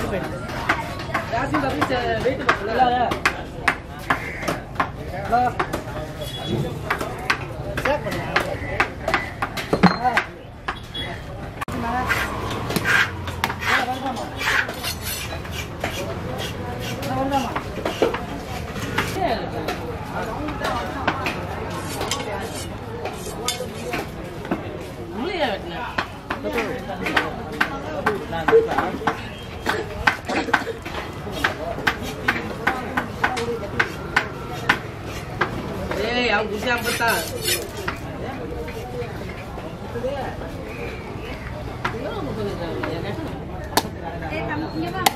yang busnya petang. Kamu punya bang?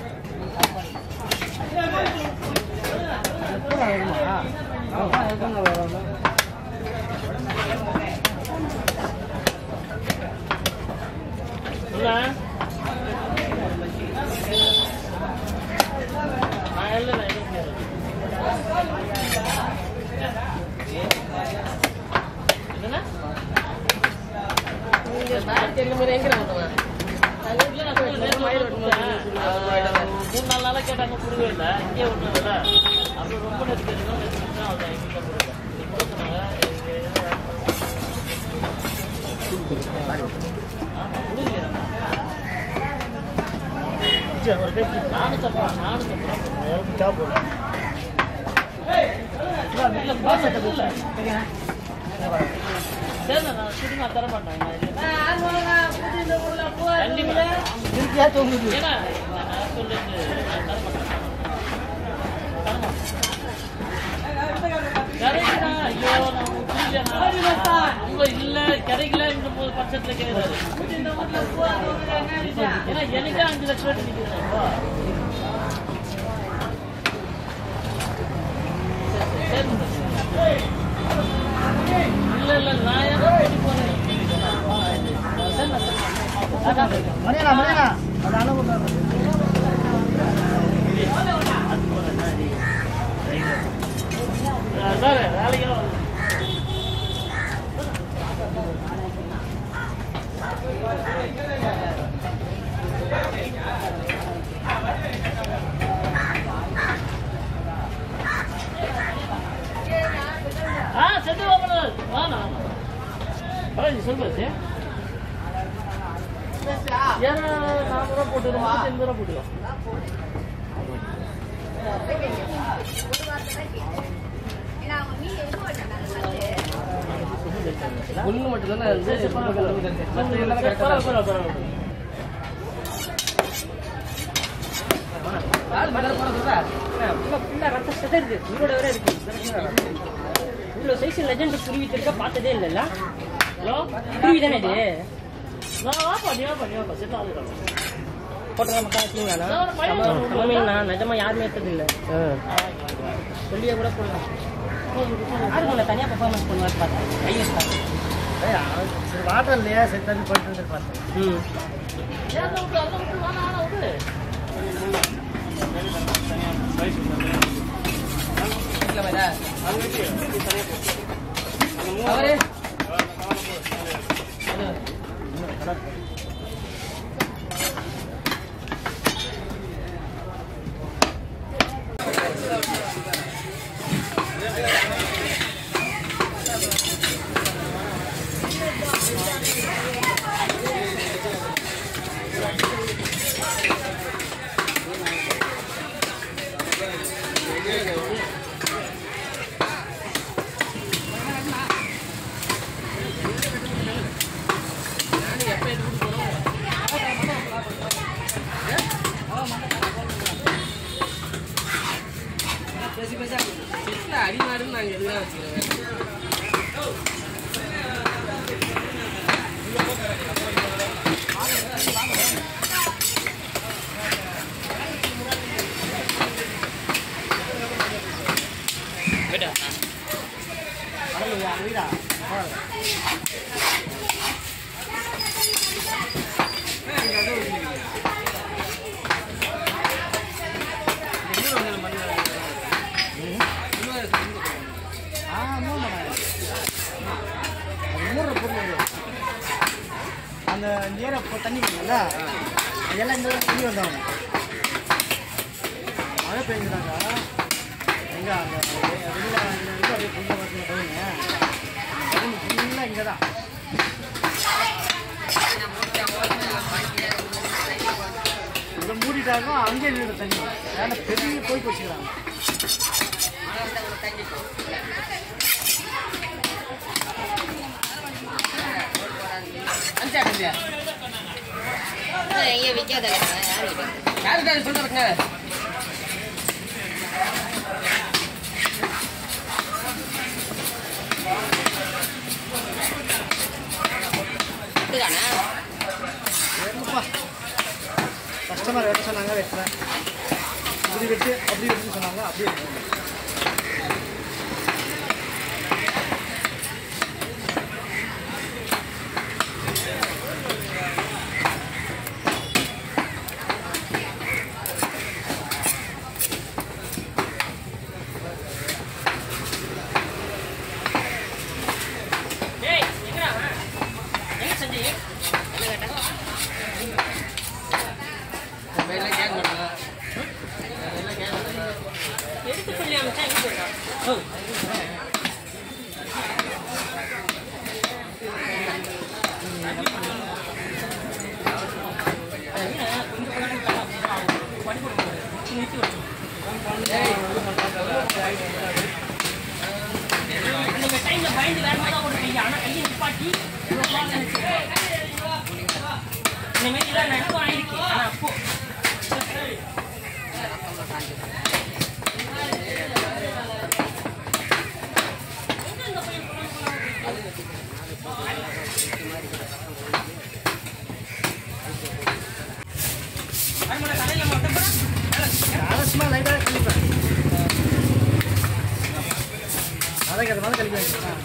மழை பெஞ்சுனாக்கா எங்கே அந்த வெளியில் அப்படியே ஃபுல்லாக பார்த்து போயிங்க ஃபுல்லாக இங்கே தான் இதை மூடிட்டாங்க அங்கேயே நின்று தண்ணி ஏன்னா பெரிய போய் வச்சுக்கிறாங்க எங்கே விற்காத யாருக்கு சொல்லுங்க கஸ்டமர் வெட்ட சொன்னாங்க வெட்டுறேன் இப்படி வெட்டு அப்படி வெட்டுன்னு சொன்னாங்க அப்படியே வெட்டுறேன் அதுக்கு மாதிரி கழிக்க வைக்கலாம்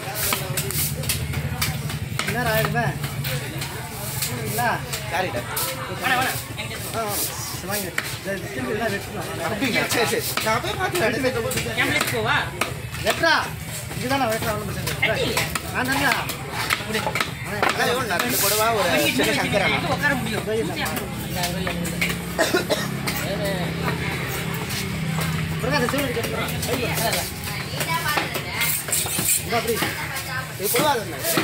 என்ன ஆயிடுமே இல்லைங்களா சரிடா வாங்கி திரும்பிலாம் வெட்டலாம் சரி சரி நான் போய் பார்த்து வெட்டா இதுதான் நான் வெட்டுறேன் அவ்வளோ பிரச்சனை நான் தானே கொடுவா ஒரு சின்ன சங்கரா உட்கார முடியும் பிரகாஷ் சூழல் கேட்குறேன் அப்படி இது பொதுவாக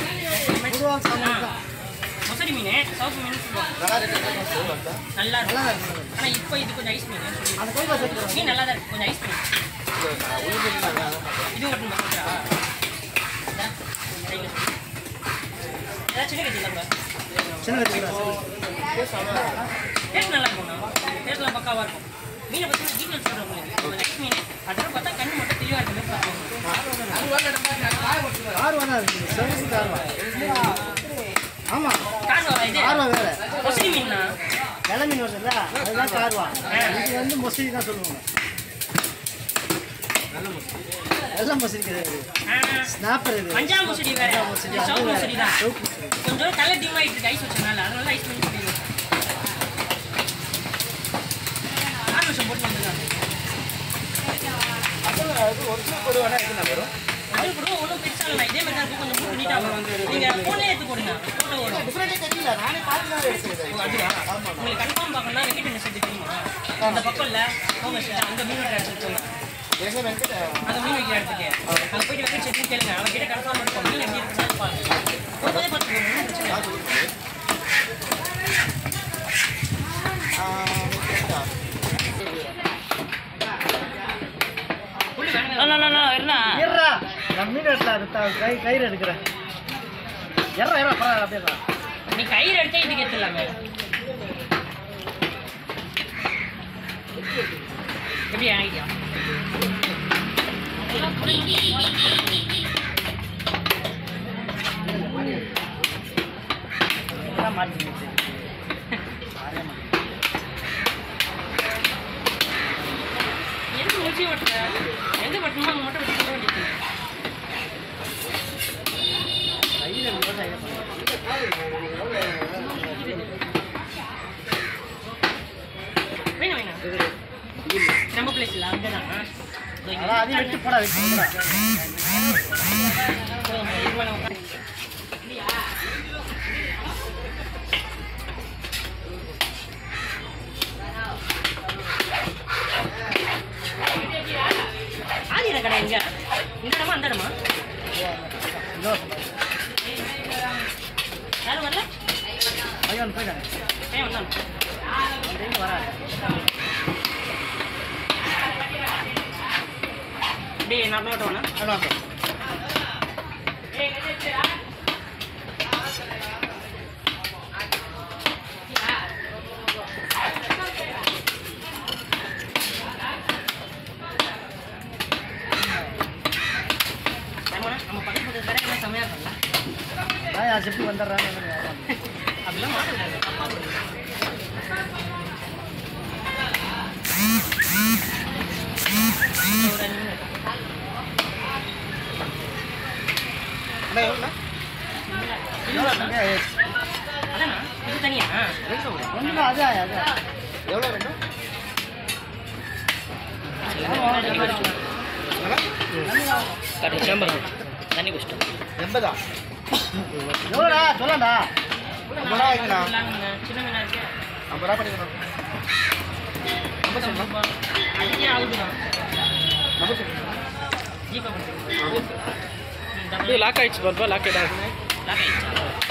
மொசடி மீன் சவுப்பு மீன் நல்லா நல்லா இருக்கும் ஆனால் இப்போ இது கொஞ்சம் ஐஸ் மீன் அந்த கோயில் மீன் நல்லா தான் இருக்கு கொஞ்சம் ஐஸ் மீன் இது மட்டும் ஏதாவது சின்ன கட்டி இல்லை சின்ன கட்டி டேஸ்ட் நல்லா இருக்கும் டேஸ்ட்லாம் பக்காவாக இருக்கும் மீனை பற்றி டீட்டெயில்ஸ் சொல்கிறேன் கொஞ்சம் ஐஸ் மீன் அதெல்லாம் பார்த்தா கண்ணு மட்டும் தெளிவாக இருக்குது ஆர்வம் சர்வீஸுக்கு ஆர்வம் ஆமாம் ஆர்வம் வேறு மொசடி மீன்னா வெள்ளை மீன் வருதுல்ல அதுதான் கார்வா இது வந்து மொசடி தான் சொல்லுவாங்க வெள்ளை மொசடி கிடையாது ஸ்னாப்பர் இது மஞ்சா மொசடி வேறு சவுப்பு மொசடி தான் கொஞ்சம் கலர் டிமாயிட்டு இருக்கு ஐஸ் வச்சனால அதனால ஐஸ் பண்ணி சொல்லிடுவோம் 4 வருஷம் போட்டு வந்துருக்காங்க அது ஒரிஜினல் கொடுவானா என்ன வரும் அது கூட ஒன்றும் பெருசாக இல்லை இதே மாதிரி தான் இருக்கும் கொஞ்சம் மூட்டு நீட்டாக வரும் நீங்கள் ஃபோன்லேயே எடுத்து போடுங்க ஃபோட்டோ வரும் டிஃப்ரெண்ட்டே தெரியல நானே பார்த்து தான் எடுத்துக்கிறேன் அதுவா உங்களுக்கு கன்ஃபார்ம் பார்க்கணும்னா வெங்கட் என்ன செஞ்சு தெரியுமா அந்த பக்கம் இல்லை ஃபோமஸ் அந்த மீன் வைக்கிற இடத்துக்கு போங்க அந்த மீன் வைக்கிற இடத்துக்கு அங்கே போயிட்டு வெங்கட் செஞ்சு கேளுங்க அவர்கிட்ட கன்ஃபார்ம் இருக்கும் மீன் எப்படி இருக்குன்னு பாருங்க போகும்போதே பார்த்து மீன் கயிறு எடுக்கிறேன் அப்படியே நீ கயிறு எடுத்தே இதுக்கு எடுத்துடலாமே எப்படி ஐடியா மாட்டி எதுக்கு முடிச்சு ஓட்டுற எங்கே பட்டணுமோ அங்கே மட்டும் வச்சு வேண்டியது வேணா வேணா நம்ம பிளேஸ்ல அங்கதான் அதையும் வெட்டி போடா பையன் போயிட்டாங்க. பையன் வந்தான். இந்த வராது. டேய் நான் நோட் வேணா. அதான். நம்ம பக்கத்து கடையில் செம்மையாக இருக்கலாம். நான் செப்பி வந்துடுறாங்க. அப்படிலாம் மாட்டேன். அதானா இது தனியா ஒன்றும் அதான் அதான் எவ்வளோ வேணும்? தண்ணி குடிச்சிட்டோம். 80 எவ்வளோடா சொல்லடா. 50 இருக்குண்ணா. சின்ன மீனா இருக்கு. 50 பண்ணிக்கணும். அதுக்கே ஆகுதுண்ணா. ஜிபே இது லாக் ஆயிடுச்சு பாருப்பா. லாக் ஆயிடுச்சு. லாக் ஆயிடுச்சா?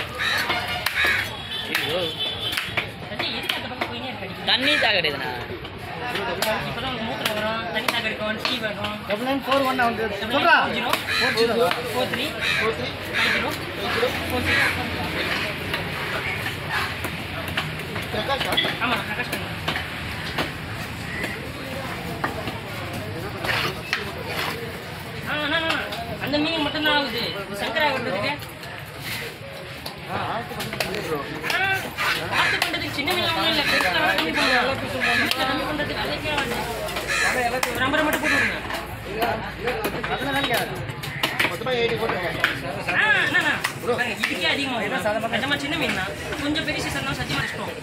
ஐயோ எதுக்கு அந்த பக்கம் போயினே இருக்கு? தண்ணி தாகடிதுண்ணா. இப்போதான் உங்கள் மூத்திரம் வரும், தண்ணி தாக்க எடுக்கும், டீ வரும். 9941 வந்து சொல்றா. 40 43 50 40 ஆமாம் பிரகாஷ் பண்ணுங்க. அண்ணா அந்த மீன் மட்டும்தான் ஆகுது. சங்கரா விடுறதுக்கு பார்த்து பண்ணுறதுக்கு சின்ன மீன் ஒன்றும் இல்லை. கம்மி பண்ணுறதுக்கு அதுக்கே ஆகுது. ஒரு 50 மட்டும் போட்டு விடுங்க. இதுக்கே அதிகமாக சின்ன மீன் தான். கொஞ்சம் பெரிய சீசன் தான் சத்தியமாக இஷ்டம்.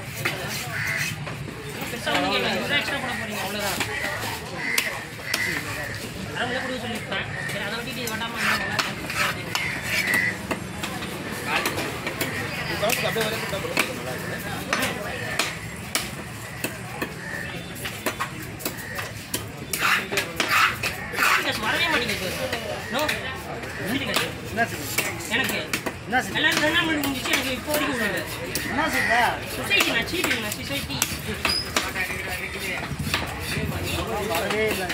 பெருசாக ஒன்றும் கேட்கல. எக்ஸ்ட்ரா போட போறீங்க அவ்வளோதான். அரை கொடுக்க சொல்லியிருப்பேன். சரி அதை விட்டுட்டு இது வேண்டாமா வரவே மாட்டேங்குது. எனக்கு எல்லாரும் 2 நாள் முடிஞ்சிச்சு. எனக்கு இப்போ வரைக்கும் உள்ளது சொசைட்டி. நான் சீட்டு நான் சொசைட்டி வரவே இல்லை.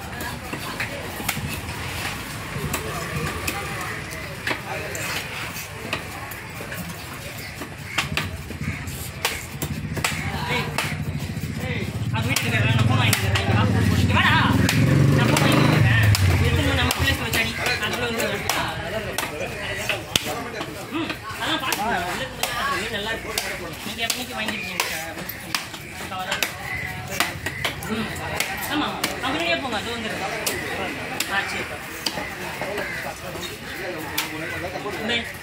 அது வீட்டுக்கு இருக்கிறேன். நான் ஃபோன் வாங்கிக்கிறேன். நீங்கள் ஹாஸ்பிட்டல் போட்டு வேணா நான் ஃபோன் வாங்கிக்கிறேன். எடுத்துன்னு நம்ம பிளேஸ் வச்சாடி அதில் வந்து அதெல்லாம் பார்த்துக்கலாம். நல்லா இருக்கும். நீங்கள் எப்படிக்கு வாங்கியிருக்கீங்க சார்? ஆமாம் அப்படியே போங்க. அது வந்துடுங்க. சரி